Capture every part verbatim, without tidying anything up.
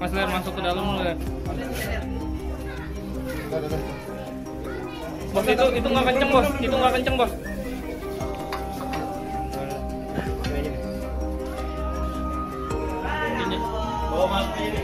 Mas Ler masuk ke dalam Ler. Bos itu itu nggak kenceng bos, itu nggak kenceng bos. Oh mas ini.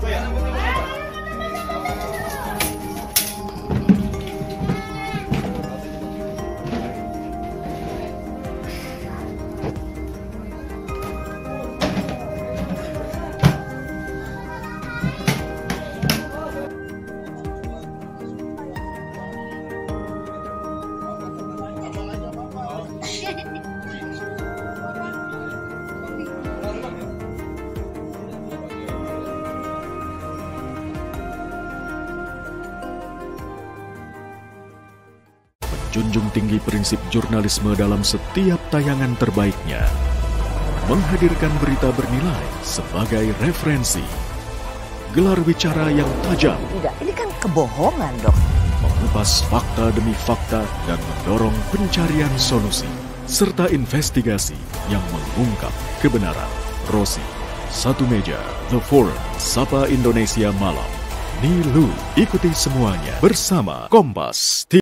Junjung tinggi prinsip jurnalisme dalam setiap tayangan terbaiknya. Menghadirkan berita bernilai sebagai referensi. Gelar bicara yang tajam. Tidak, ini kan kebohongan, Dok. Mengupas fakta demi fakta dan mendorong pencarian solusi. Serta investigasi yang mengungkap kebenaran. Rosi, Satu Meja, The Forum, Sapa Indonesia Malam. Nilu, ikuti semuanya bersama Kompas.